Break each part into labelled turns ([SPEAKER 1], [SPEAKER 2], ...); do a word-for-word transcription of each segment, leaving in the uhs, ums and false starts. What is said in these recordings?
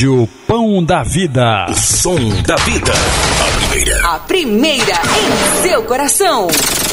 [SPEAKER 1] Rádio Pão da Vida.
[SPEAKER 2] O som da vida. A primeira.
[SPEAKER 3] A primeira em seu coração.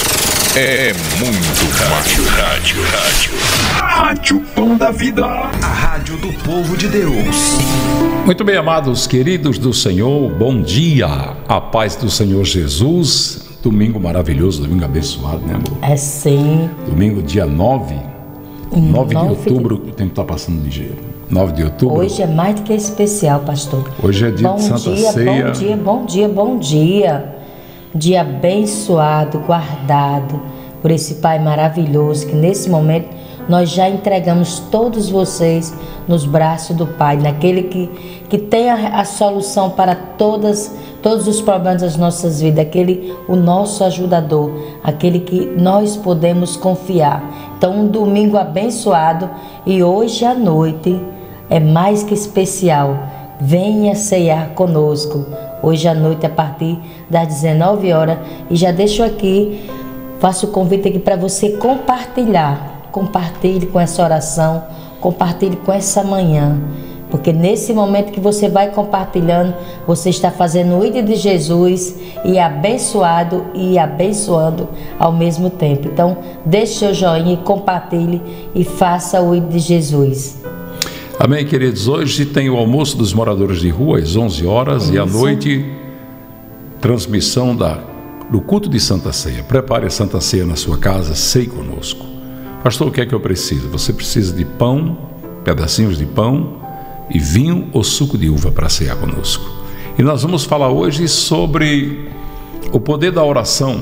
[SPEAKER 2] É muito rádio, rádio, rádio.
[SPEAKER 1] Rádio Pão da Vida.
[SPEAKER 2] A rádio do povo de Deus.
[SPEAKER 4] Muito bem, amados, queridos do Senhor, bom dia. A paz do Senhor Jesus. Domingo maravilhoso, domingo abençoado, né, amor?
[SPEAKER 5] É sim.
[SPEAKER 4] Domingo, dia nove. nove de outubro, o tempo está passando ligeiro. nove de outubro.
[SPEAKER 5] Hoje é mais do que especial, pastor.
[SPEAKER 4] Hoje é dia
[SPEAKER 5] bom
[SPEAKER 4] de Santa
[SPEAKER 5] dia,
[SPEAKER 4] Ceia.
[SPEAKER 5] Bom dia, bom dia, bom dia. Dia abençoado, guardado por esse Pai maravilhoso, que nesse momento nós já entregamos todos vocês nos braços do Pai, naquele que, que tem a, a solução para todas, todos os problemas das nossas vidas, aquele, o nosso ajudador, aquele que nós podemos confiar. Então, um domingo abençoado, e hoje à noite é mais que especial. Venha ceiar conosco hoje à noite a partir das dezenove horas, e já deixo aqui, faço o convite aqui para você compartilhar. Compartilhe com essa oração, compartilhe com essa manhã, porque nesse momento que você vai compartilhando, você está fazendo o ídolo de Jesus e abençoado e abençoando ao mesmo tempo. Então, deixe seu joinha e compartilhe e faça o ídolo de Jesus.
[SPEAKER 4] Amém, queridos. Hoje tem o almoço dos moradores de rua às onze horas. Isso. E à noite, transmissão da, do culto de Santa Ceia. Prepare a Santa Ceia na sua casa, ceie conosco. Pastor, o que é que eu preciso? Você precisa de pão, pedacinhos de pão e vinho ou suco de uva para cear conosco. E nós vamos falar hoje sobre o poder da oração.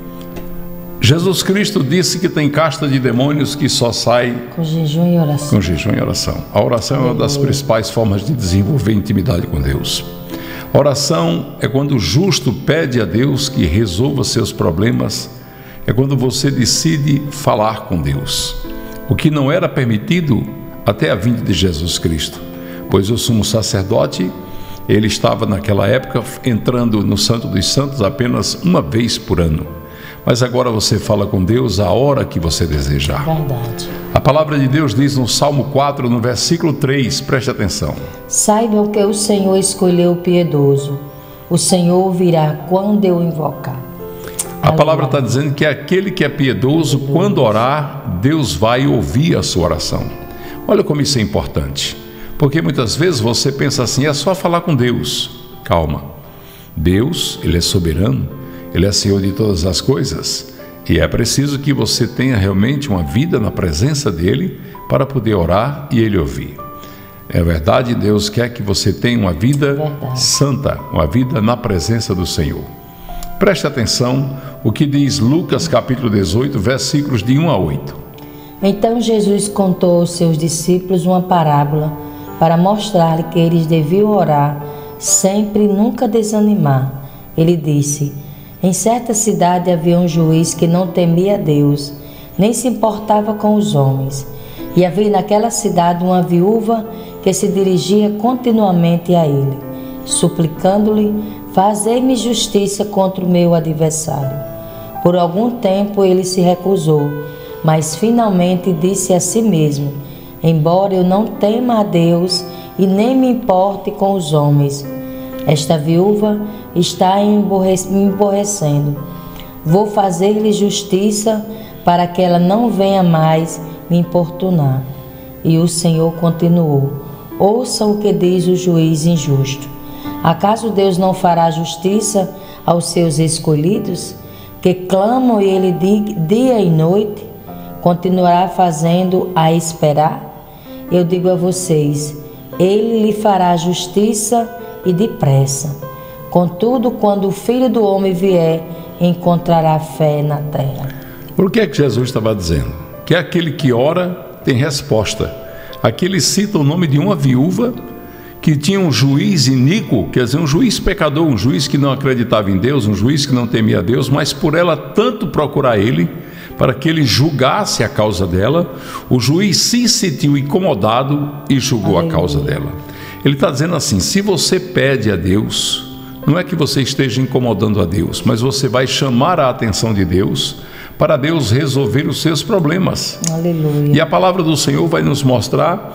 [SPEAKER 4] Jesus Cristo disse que tem casta de demônios que só sai
[SPEAKER 5] com jejum e oração.
[SPEAKER 4] Com jejum e oração. A oração é uma das principais formas de desenvolver intimidade com Deus. A oração é quando o justo pede a Deus que resolva seus problemas. É quando você decide falar com Deus, o que não era permitido até a vinda de Jesus Cristo, pois o sumo sacerdote, ele estava naquela época entrando no Santo dos Santos apenas uma vez por ano. Mas agora você fala com Deus a hora que você desejar.
[SPEAKER 5] Verdade.
[SPEAKER 4] A palavra de Deus diz no Salmo quatro, no versículo três, preste atenção.
[SPEAKER 5] Saibam que o Senhor escolheu o piedoso, o Senhor ouvirá quando eu invocar.
[SPEAKER 4] A palavra está dizendo que aquele que é piedoso, quando orar, Deus vai ouvir a sua oração. Olha como isso é importante, porque muitas vezes você pensa assim, é só falar com Deus. Calma, Deus, Ele é soberano, Ele é Senhor de todas as coisas, e é preciso que você tenha realmente uma vida na presença dEle para poder orar e Ele ouvir. É verdade, Deus quer que você tenha uma vida verdade. santa, uma vida na presença do Senhor. Preste atenção o que diz Lucas capítulo dezoito, versículos de um a oito.
[SPEAKER 5] Então Jesus contou aos seus discípulos uma parábola para mostrar-lhe que eles deviam orar sempre e nunca desanimar. Ele disse: em certa cidade havia um juiz que não temia a Deus, nem se importava com os homens. E havia naquela cidade uma viúva que se dirigia continuamente a ele, suplicando-lhe: fazei-me justiça contra o meu adversário. Por algum tempo ele se recusou, mas finalmente disse a si mesmo: embora eu não tema a Deus e nem me importe com os homens, esta viúva está me emborrecendo. Vou fazer-lhe justiça para que ela não venha mais me importunar. E o Senhor continuou: ouçam o que diz o juiz injusto. Acaso Deus não fará justiça aos seus escolhidos, que clamam ele dia e noite? Continuará fazendo a esperar? Eu digo a vocês, ele lhe fará justiça e depressa. Contudo, quando o Filho do Homem vier, encontrará fé na terra.
[SPEAKER 4] Por que é que Jesus estava dizendo? Que aquele que ora tem resposta. Aqui ele cita o nome de uma viúva que tinha um juiz iníquo, quer dizer, um juiz pecador, um juiz que não acreditava em Deus, um juiz que não temia a Deus, mas por ela tanto procurar ele, para que ele julgasse a causa dela, o juiz se sentiu incomodado e julgou a causa dela. Ele está dizendo assim, se você pede a Deus, não é que você esteja incomodando a Deus, mas você vai chamar a atenção de Deus, para Deus resolver os seus problemas.
[SPEAKER 5] Aleluia.
[SPEAKER 4] E a palavra do Senhor vai nos mostrar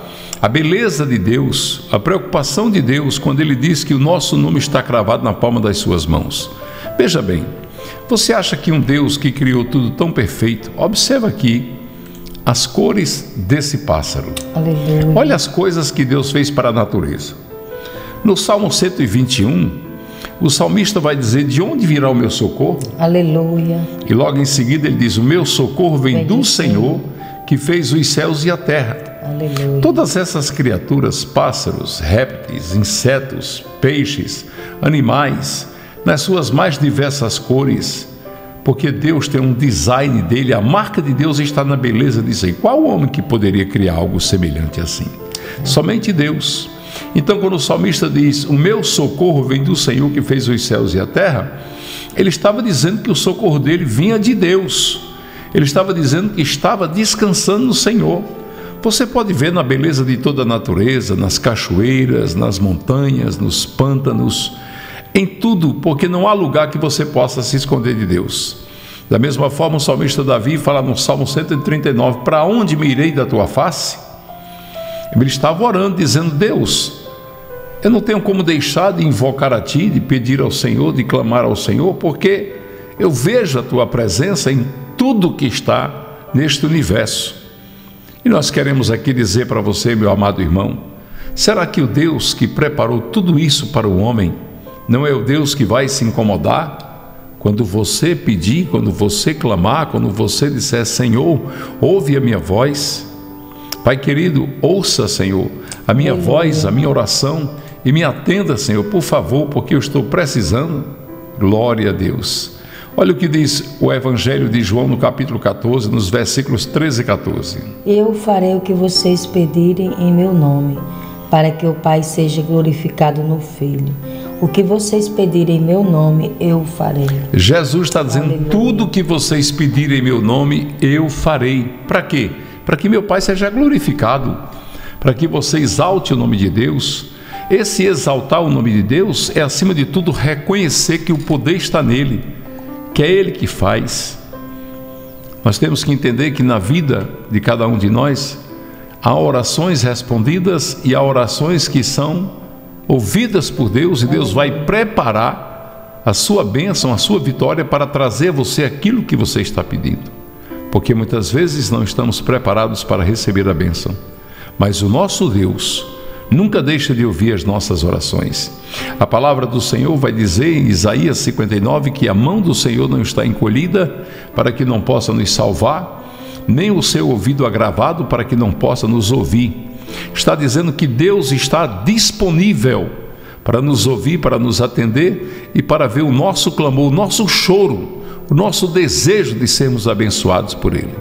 [SPEAKER 4] A beleza de Deus, a preocupação de Deus quando Ele diz que o nosso nome está cravado na palma das suas mãos. Veja bem, você acha que um Deus que criou tudo tão perfeito, observa aqui as cores desse pássaro.
[SPEAKER 5] Aleluia.
[SPEAKER 4] Olha as coisas que Deus fez para a natureza. No Salmo cento e vinte e um, o salmista vai dizer: de onde virá o meu socorro?
[SPEAKER 5] Aleluia.
[SPEAKER 4] E logo em seguida ele diz: o meu socorro vem, vem do Senhor, que fez os céus e a terra.
[SPEAKER 5] Aleluia.
[SPEAKER 4] Todas essas criaturas, pássaros, répteis, insetos, peixes, animais, nas suas mais diversas cores, porque Deus tem um design dele, a marca de Deus está na beleza disso aí. Qual homem que poderia criar algo semelhante assim? É. Somente Deus. Então, quando o salmista diz: o meu socorro vem do Senhor que fez os céus e a terra, ele estava dizendo que o socorro dele vinha de Deus. Ele estava dizendo que estava descansando no Senhor. Você pode ver na beleza de toda a natureza, nas cachoeiras, nas montanhas, nos pântanos, em tudo, porque não há lugar que você possa se esconder de Deus. Da mesma forma, o salmista Davi fala no Salmo cento e trinta e nove: para onde me irei da tua face? Ele estava orando, dizendo: Deus, eu não tenho como deixar de invocar a Ti, de pedir ao Senhor, de clamar ao Senhor, porque eu vejo a Tua presença em tudo que está neste universo. E nós queremos aqui dizer para você, meu amado irmão, será que o Deus que preparou tudo isso para o homem não é o Deus que vai se incomodar quando você pedir, quando você clamar, quando você disser: Senhor, ouve a minha voz? Pai querido, ouça, Senhor, a minha Aleluia. voz, a minha oração, e me atenda, Senhor, por favor, porque eu estou precisando. Glória a Deus. Olha o que diz o Evangelho de João no capítulo catorze, nos versículos treze e catorze. Eu farei o que vocês pedirem em meu nome, para que o Pai seja glorificado no Filho. O que vocês pedirem em meu nome, eu farei. Jesus está dizendo: Aleluia. Tudo que vocês pedirem em meu nome, eu farei. Para quê? Para que meu Pai seja glorificado, para que você exalte o nome de Deus. Esse exaltar o nome de Deus é, acima de tudo, reconhecer que o poder está nele, que é Ele que faz. Nós temos que entender que na vida de cada um de nós há orações respondidas e há orações que são ouvidas por Deus, e Deus vai preparar a sua bênção, a sua vitória para trazer a você aquilo que você está pedindo, porque muitas vezes não estamos preparados para receber a bênção, mas o nosso Deus nunca deixa de ouvir as nossas orações. A palavra do Senhor vai dizer em Isaías cinquenta e nove que a mão do Senhor não está encolhida para que não possa nos salvar, nem o seu ouvido agravado para que não possa nos ouvir. Está dizendo que Deus está disponível para nos ouvir, para nos atender e para ver o nosso clamor, o nosso choro, o nosso desejo de sermos abençoados por Ele.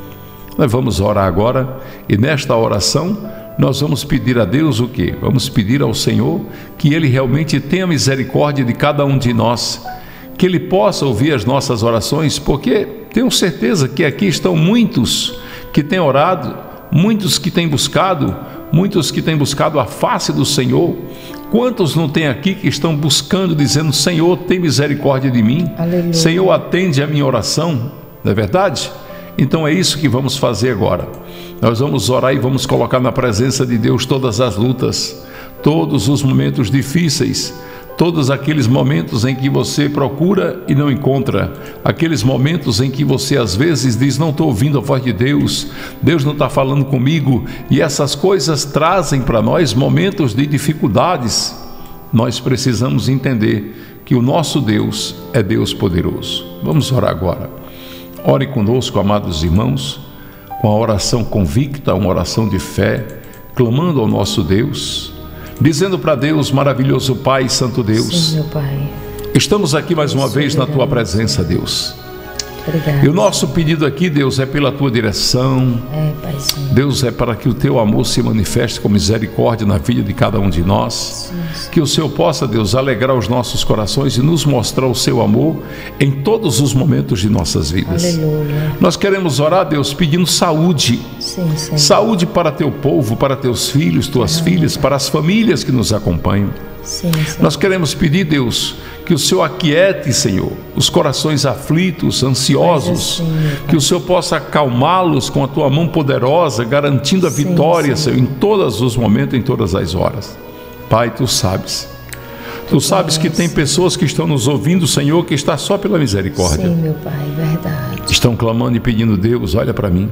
[SPEAKER 4] Nós vamos orar agora, e nesta oração nós vamos pedir a Deus o quê? Vamos pedir ao Senhor que Ele realmente tenha misericórdia de cada um de nós, que Ele possa ouvir as nossas orações, porque tenho certeza que aqui estão muitos que têm orado, muitos que têm buscado, muitos que têm buscado a face do Senhor. Quantos não tem aqui que estão buscando, dizendo: Senhor, tem misericórdia de mim? Aleluia. Senhor, atende a minha oração, não é verdade? Então é isso que vamos fazer agora. Nós vamos orar e vamos colocar na presença de Deus todas as lutas, todos os momentos difíceis, todos aqueles momentos em que você procura e não encontra, aqueles momentos em que você às vezes diz: não estou ouvindo a voz de Deus, Deus não está falando comigo, e essas coisas trazem para nós momentos de dificuldades. Nós precisamos entender que o nosso Deus é Deus poderoso. Vamos orar agora. Ore conosco, amados irmãos, com a oração convicta, uma oração de fé, clamando ao nosso Deus, dizendo para Deus: maravilhoso Pai, Santo Deus, Sim, meu Pai. Estamos aqui mais uma vez na Tua presença, Deus. Obrigado. E o nosso pedido aqui, Deus, é pela Tua direção. É, Paizinho. Deus, é para que o Teu amor se manifeste com misericórdia na vida de cada um de nós. Sim, sim. Que o Senhor possa, Deus, alegrar os nossos corações e nos mostrar o Seu amor em todos os momentos de nossas vidas. Aleluia. Nós queremos orar, Deus, pedindo saúde. Sim, sim. Saúde para Teu povo, para Teus filhos, Tuas Aleluia. Filhas, para as famílias que nos acompanham.
[SPEAKER 5] Sim, sim.
[SPEAKER 4] Nós queremos pedir, Deus, que o Senhor aquiete, Senhor, os corações aflitos, ansiosos,
[SPEAKER 5] assim,
[SPEAKER 4] que o Senhor possa acalmá-los com a tua mão poderosa, garantindo a
[SPEAKER 5] sim,
[SPEAKER 4] vitória,
[SPEAKER 5] sim.
[SPEAKER 4] Senhor, em todos os momentos, em todas as horas. Pai, tu sabes. Tu sabes que tem pessoas que estão nos ouvindo, Senhor, que está só pela misericórdia.
[SPEAKER 5] Sim, meu Pai, verdade.
[SPEAKER 4] Estão clamando e pedindo, Deus, olha para mim.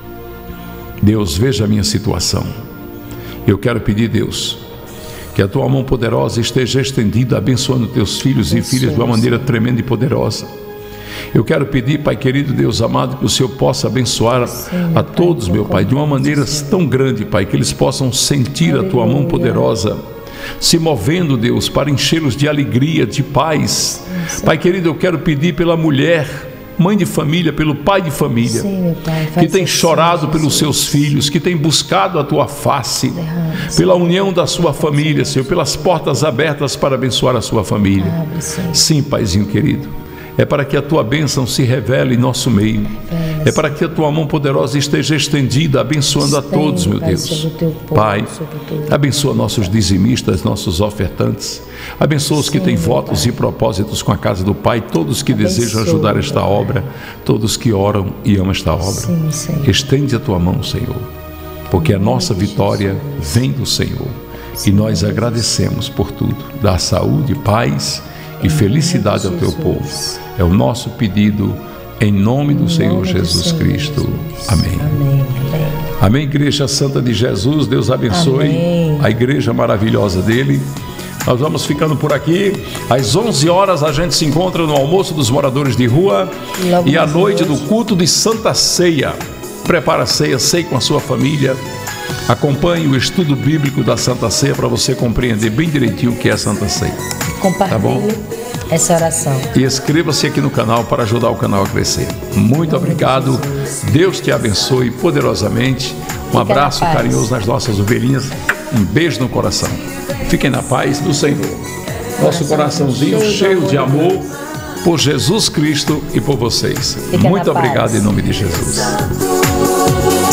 [SPEAKER 4] Deus, veja a minha situação. Eu quero pedir, Deus, que a tua mão poderosa esteja estendida, abençoando teus filhos e filhas de uma maneira tremenda e poderosa. Eu quero pedir, Pai querido, Deus amado, que o Senhor possa abençoar
[SPEAKER 5] Sim,
[SPEAKER 4] a todos, meu Pai, de uma maneira tão grande, Pai, que eles possam sentir a tua mão poderosa se movendo, Deus, para enchê-los de alegria, de paz.
[SPEAKER 5] Sim,
[SPEAKER 4] Pai querido, eu quero pedir pela mulher, mãe de família, pelo pai de família,
[SPEAKER 5] Sim, meu Pai,
[SPEAKER 4] que
[SPEAKER 5] faz
[SPEAKER 4] tem
[SPEAKER 5] assim,
[SPEAKER 4] chorado
[SPEAKER 5] Jesus.
[SPEAKER 4] pelos seus filhos, que tem buscado a tua face,
[SPEAKER 5] Derrama,
[SPEAKER 4] pela
[SPEAKER 5] Senhor.
[SPEAKER 4] união da sua família, Senhor, pelas portas abertas para abençoar a sua família.
[SPEAKER 5] Abre, Senhor.
[SPEAKER 4] Sim, Paizinho querido, é para que a tua bênção se revele em nosso meio, é para que a tua mão poderosa esteja estendida, abençoando a todos, meu
[SPEAKER 5] Pai,
[SPEAKER 4] Deus.
[SPEAKER 5] sobre o teu povo,
[SPEAKER 4] Pai,
[SPEAKER 5] sobre o teu-
[SPEAKER 4] abençoa nossos dizimistas, nossos ofertantes, abençoa os que
[SPEAKER 5] Sim,
[SPEAKER 4] têm
[SPEAKER 5] meu
[SPEAKER 4] votos
[SPEAKER 5] Pai.
[SPEAKER 4] e propósitos com a casa do Pai, todos que
[SPEAKER 5] Abençoa,
[SPEAKER 4] desejam ajudar esta
[SPEAKER 5] meu Pai.
[SPEAKER 4] obra, todos que oram e amam esta obra.
[SPEAKER 5] Sim, Senhor.
[SPEAKER 4] Estende a tua mão, Senhor, porque a nossa vitória vem do Senhor e nós agradecemos por tudo. Dá saúde, paz e felicidade ao teu povo. É o nosso pedido em nome do Senhor
[SPEAKER 5] nome do
[SPEAKER 4] Jesus
[SPEAKER 5] Senhor
[SPEAKER 4] Cristo.
[SPEAKER 5] Jesus.
[SPEAKER 4] Amém.
[SPEAKER 5] Amém, amém.
[SPEAKER 4] Amém, Igreja Santa de Jesus. Deus abençoe
[SPEAKER 5] Amém.
[SPEAKER 4] a igreja maravilhosa dele. Nós vamos ficando por aqui. Às onze horas a gente se encontra no almoço dos moradores de rua
[SPEAKER 5] Logo
[SPEAKER 4] e à
[SPEAKER 5] mais
[SPEAKER 4] noite
[SPEAKER 5] hoje.
[SPEAKER 4] do culto de Santa Ceia. Prepara a ceia, ceia com a sua família. Acompanhe o estudo bíblico da Santa Ceia para você compreender bem direitinho o que é a Santa Ceia.
[SPEAKER 5] Compartilhe
[SPEAKER 4] Tá bom?
[SPEAKER 5] essa oração.
[SPEAKER 4] E inscreva-se aqui no canal para ajudar o canal a crescer. Muito obrigado. Deus te abençoe poderosamente. Um
[SPEAKER 5] na
[SPEAKER 4] abraço
[SPEAKER 5] paz.
[SPEAKER 4] carinhoso nas nossas ovelhinhas. Um beijo no coração. Fiquem na paz do Senhor. Nosso coraçãozinho cheio de amor por Jesus Cristo e por vocês.
[SPEAKER 5] Fiquem na
[SPEAKER 4] Muito
[SPEAKER 5] paz.
[SPEAKER 4] obrigado em nome de Jesus.